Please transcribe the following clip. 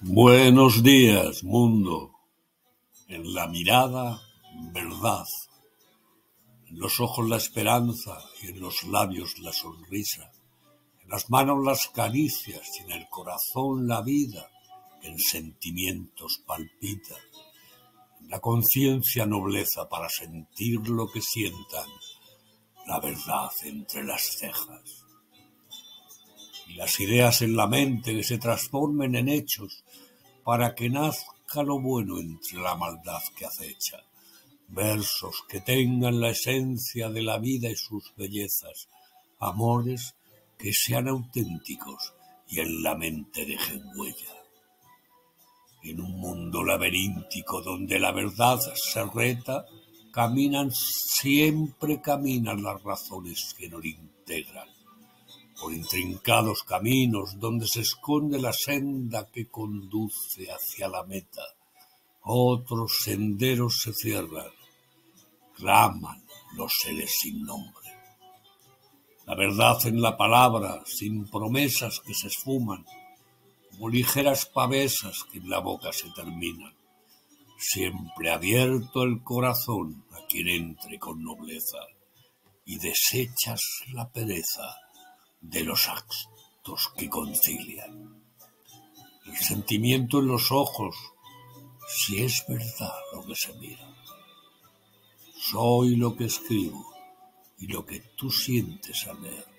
Buenos días, mundo. En la mirada, verdad. En los ojos la esperanza y en los labios la sonrisa. En las manos las caricias y en el corazón la vida, que en sentimientos palpita. En la conciencia nobleza para sentir lo que sientan, la verdad entre las cejas. Y las ideas en la mente que se transformen en hechos, para que nazca lo bueno entre la maldad que acecha. Versos que tengan la esencia de la vida y sus bellezas, amores que sean auténticos y en la mente dejen huella. En un mundo laberíntico donde la verdad se reta, siempre caminan las razones que nos integran. Por intrincados caminos donde se esconde la senda que conduce hacia la meta. Otros senderos se cierran, claman los seres sin nombre. La verdad en la palabra, sin promesas que se esfuman, como ligeras pavesas que en la boca se terminan. Siempre abierto el corazón a quien entre con nobleza, y desechas la pereza de los actos que concilian. El sentimiento en los ojos, si es verdad lo que se mira. Soy lo que escribo y lo que tú sientes al leer.